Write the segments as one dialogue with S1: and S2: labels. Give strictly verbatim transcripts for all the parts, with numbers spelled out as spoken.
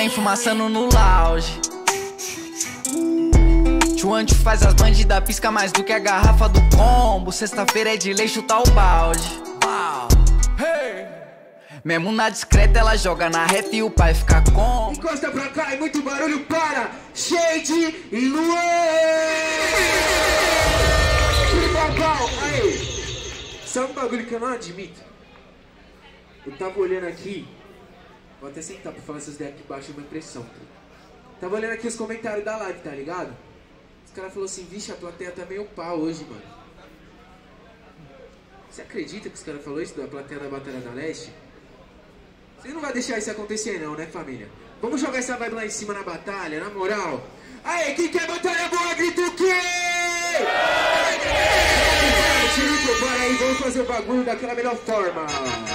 S1: vem fumaçando no lounge. Chuante faz as bandidas pisca mais do que a garrafa do combo. Sexta-feira é de lei chutar o balde. Mesmo na discreta ela joga na reta e o pai fica como?
S2: Encosta pra cá e muito barulho para Shade e Luan. Aí, sabe um bagulho que eu não admito? Eu tava olhando aqui, vou até sentar pra falar essas ideias aqui embaixo, é uma impressão. Tava olhando aqui os comentários da live, tá ligado? Os caras falaram assim, vixe, a plateia tá meio pau hoje, mano. Você acredita que os caras falaram isso da plateia da Batalha da Leste? Você não vai deixar isso acontecer não, né, família? Vamos jogar essa vibe lá em cima na batalha, na moral. Aê, quem quer batalha boa, grita o quê? Bora aí, vamos fazer o bagulho daquela melhor forma.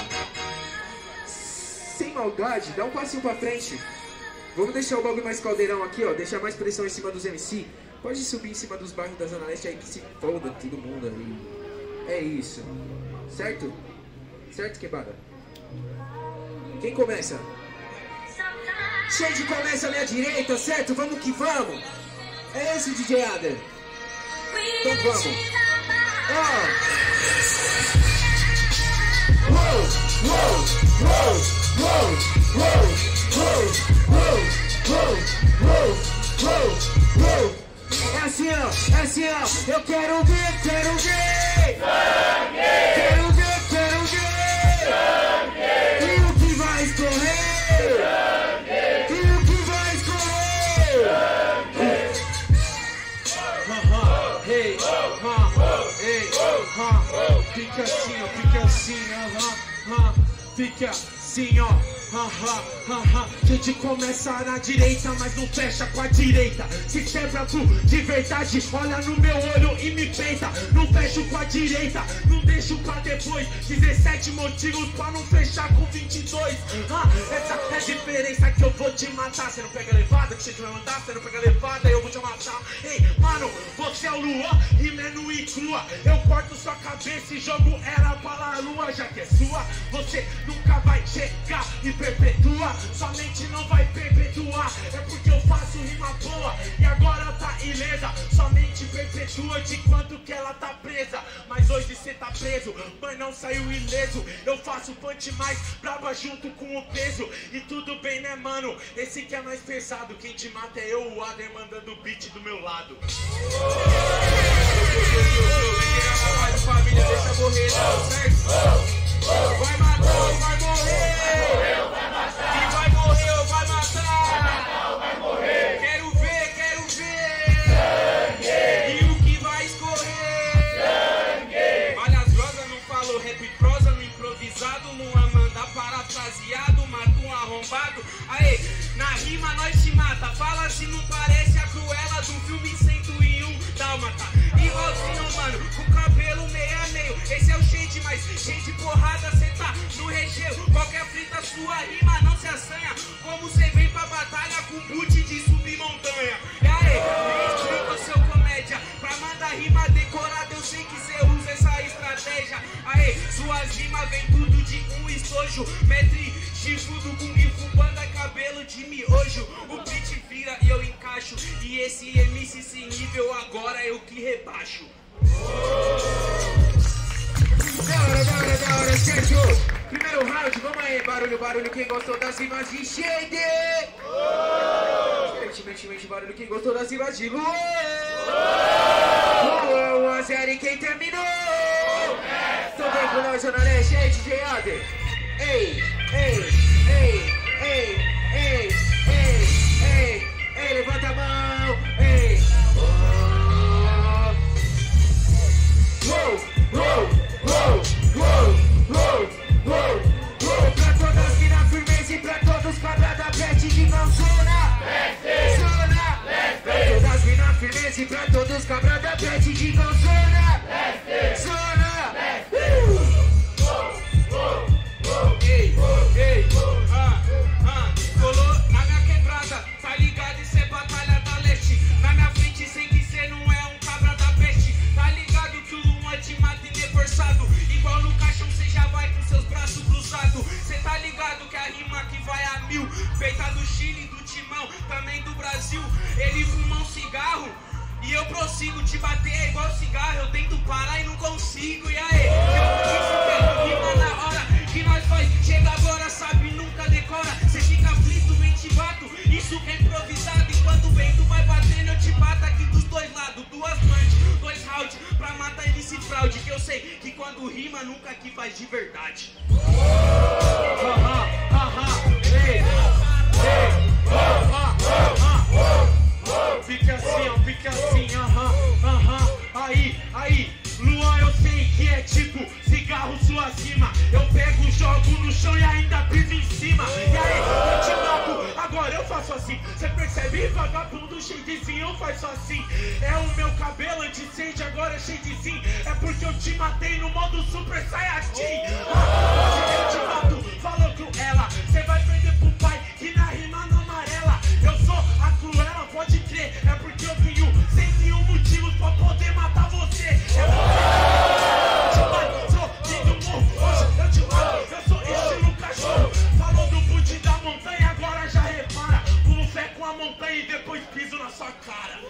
S2: Sem maldade, dá um passinho pra frente. Vamos deixar o bagulho mais caldeirão aqui, ó. Deixar mais pressão em cima dos M C. Pode subir em cima dos bairros da Zona Leste aí que se foda todo mundo aí. É isso. Certo? Certo, quebrada? Quem começa? Shade começa ali à direita, certo? Vamos que vamos! É esse, D J Ader? Então vamos! Ó! Uou! Uou! Uou! Uou! Uou! Uou! Uou! Uou! Uou! Uou! É assim, ó! É assim, ó! Eu quero ver! Quero ver! Sangue! Quero ver! Quero ver! Sangue! E o que vai escorrer? Sangue! E o que vai escorrer? Sangue! Hey! Hey! Fica assim, ó! Fica assim, ó! Fica assim, ó! Haha, haha, gente começa na direita, mas não fecha com a direita. Se quebra tu de verdade, olha no meu olho e me peita. Não fecho com a direita, não deixo pra depois. dezessete motivos pra não fechar com vinte e dois. Ah, essa é a diferença que eu vou te matar. Você não pega levada, que você vai mandar. Você não pega levada, eu vou te matar. Ei, mano, você é o Luan, rimando e crua. Eu corto sua cabeça e jogo ela para a lua. Já que é sua, você nunca vai chegar e perpetua, somente não vai perpetuar. É porque eu faço rima boa e agora tá ilesa. Somente perpetua de quanto que ela tá presa. Mas hoje cê tá preso, mas não saiu ileso. Eu faço punch mais braba junto com o peso. E tudo bem, né, mano? Esse que é mais pesado. Quem te mata é eu, o Ader, mandando o beat do meu lado. Família, deixa morrer, não, certo? Vai matar ou vai morrer? Vai matar. Quem vai morrer ou vai matar? Vai matar ou vai morrer? Quero ver, quero ver. Sangue. E o que vai escorrer? Sangue. Malhas rosas, não falo rap prosa, no improvisado, no Amanda parafraseado, mata um arrombado. Aê, na rima nós te mata. Fala se não parece a Cruella do filme cento e um Dálmata. Igualzinho, mano, com cabelo meio a meio. Esse é o Shade, mas gente porrada, cê tá no recheio. Qualquer frita, sua rima não se assanha. Como cê vem pra batalha com boot de subir montanha. E aí, me explica seu comédia. Pra mandar rima decorada, eu sei que cê usa essa estratégia. Aê, suas rimas vem tudo de um estojo. Mestre, chifrudo com grifo, banda, cabelo de miojo. O beat vira e eu encaixo. E esse M C sem nível agora eu que rebaixo. Da hora, da hora, da hora, certo? Primeiro round, vamos aí, barulho, barulho, quem gostou das rimas de Shade? Diferentemente, barulho, quem gostou das rimas de Luan? Luan, um a zero e quem terminou? Tô bem com nós, Zona Leste, ei, D J Ader. Ei, ei, ei, ei, ei, ei, ei, ei, levanta a mão, ei. Uou, uou, uou, uou, uou, uou, uou. Pra todas que na firmeza e pra todos quadrada peste de mão, zona, zona. Pra todas que na firmeza e pra todos quadrada peste de mão, zona, zona. Ei, ei, ah, ah, colou na minha quebrada, tá ligado? Isso é batalha da leste. Na minha frente sem que cê não é um cabra da peste. Tá ligado que o Luan te mata e nem forçado. Igual no caixão cê já vai com seus braços cruzados. Cê tá ligado que a rima que vai a mil. Feita do Chile ele do Timão, também do Brasil. Ele fuma um cigarro e eu prossigo. Te bater é igual cigarro, eu tento parar e não consigo. E aí, eu rima na hora que nós faz. Chega agora, sabe, nunca decora. Cê fica aflito, vem te bato. Isso que é improvisado. Enquanto o vento vai batendo, eu te bato aqui dos dois lados. Duas punch, dois round pra matar M C Fraude. Que eu sei que quando rima, nunca aqui faz de verdade. Haha, haha, ei, ei, haha, haha. Fica assim, ó, fica assim, aham, aham. Aí, aí, Luan, eu sei que é tipo cigarro sua rima. Eu pego, jogo no chão e ainda piso em cima. E aí, eu te mato, agora eu faço assim. Cê percebe, vagabundo cheio de sim, eu faço assim. É o meu cabelo anti-sente, agora é cheio de sim. É porque eu te matei no modo Super Saiyajin. Ah, hoje eu te mato, falou Cruella. Cê vai perder pro pai que na rima não amarela. Eu sou a Cruella, pode crer. É porque eu venho sem nenhum motivo pra poder matar você. É porque eu te mato, sou quem do morro. Hoje eu te mato, eu sou estilo cachorro. Falou do Budi da montanha, agora já repara. Pulo fé com a montanha e depois piso na sua cara.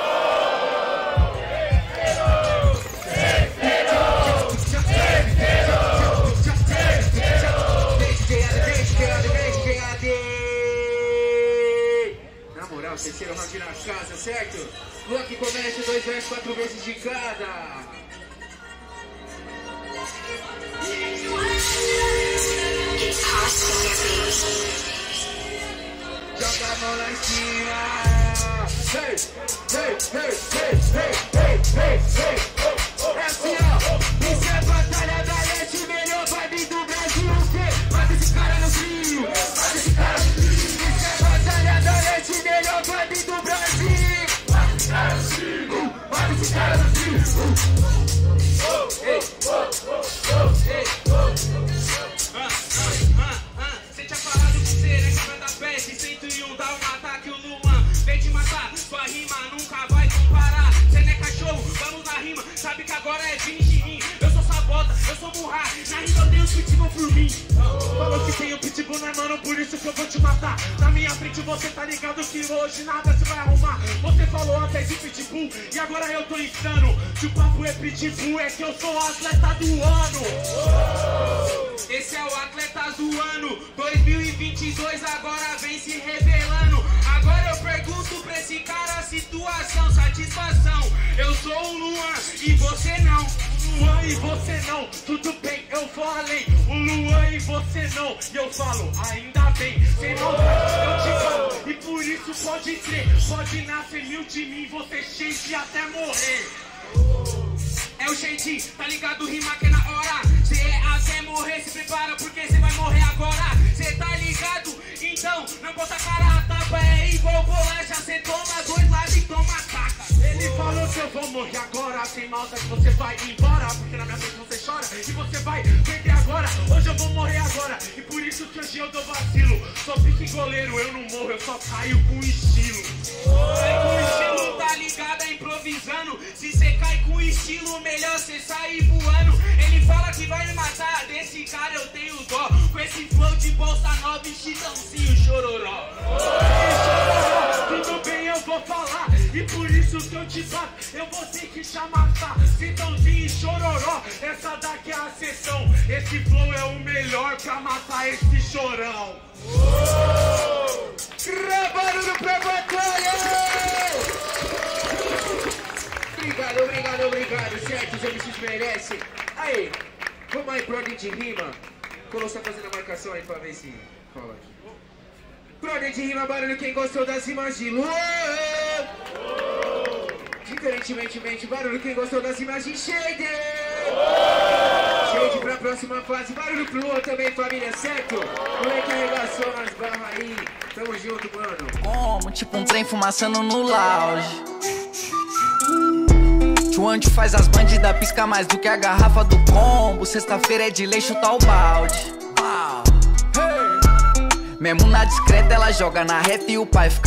S2: Na moral, terceiro round na casa, certo? Luan que começa dois versos, quatro vezes de cada. Joga a mão lá em cima. Hey, hey, hey, hey, hey, hey, hey, hey. É assim, ó. Isso é batalha da leste, melhor vibe do Brasil. Mata esse cara no frio. Mata esse cara no frio. Isso é batalha da leste, melhor vibe do Brasil. Mata esse cara no frio. Mata esse cara no frio. Ei, ei, ah, ah, ah, ah. Cê tinha falado que cê era cabra da peste. cento e um dá um ataque, o Luan vem te matar. Sua rima nunca vai comparar. Cê não é cachorro, vamos na rima. Sabe que agora é Vini de mim. Eu sou sabota, eu sou burra. Na rima eu tenho os pitbull por mim. Falou que tem o pitbull, né, mano? Por isso que eu vou te matar. Na minha frente você tá ligado que hoje nada se vai arrumar. Você falou até de pitbull e agora eu tô insano. Se o papo é pitbull, é que eu sou o atleta do ano. Esse é o atleta do ano. dois mil e vinte e dois agora vem se revelando. Agora eu pergunto pra esse cara a situação, satisfação. Eu sou o Luan e você não. Luan e você não, tudo bem, eu vou além. O Luan e você não, e eu falo, ainda bem. Sem maldade, eu te falo, e por isso pode crer. Pode nascer mil de mim, você shake até morrer. É o jeitinho, tá ligado? Rima que é na hora. Cê é até morrer, se prepara porque cê vai morrer agora. Cê tá ligado? Então, não bota a cara a tapa. É igual bolacha, cê toma dois lados e toma caca. Ele falou que eu vou morrer agora. Sem maldade você vai embora, porque na minha frente você chora e você vai perder agora. Hoje eu vou morrer agora, e por isso que hoje eu dou vacilo. Sou pique goleiro, eu não morro, eu só caio com estilo. Cai com estilo, tá ligado? É improvisando. Se cê cai com estilo, melhor cê sair voando. Ele fala que vai me matar, desse cara eu tenho dó. Com esse flow de bolsa nova e chitãozinho chororó. Tudo bem, eu vou falar, e por isso que eu te bato, eu vou ter que te amassar. Chitãozinho e chororó, essa daqui é a sessão. Esse flow é o melhor pra matar esse chorão. Gravando pra batalha! Obrigado, obrigado, obrigado, certo? Os M Cs merecem. Aí, vamos aí pro ordem de rima. Colo só fazendo a marcação aí pra ver se fala aqui. Pro ordem de rima, barulho, quem gostou das rimas de Luan. Diferentemente, barulho, quem gostou das rimas de Shade. Shade pra próxima fase, barulho pro Luan também, família, certo? Moleque arregaçou nas barras aí. Tamo junto, mano.
S1: Como, tipo um trem fumaçando no lounge. Chuan te faz as bandidas piscar mais do que a garrafa do combo. Sexta-feira é de lei chutar o balde. Wow. Hey. Mesmo na discreta ela joga na reta e o pai fica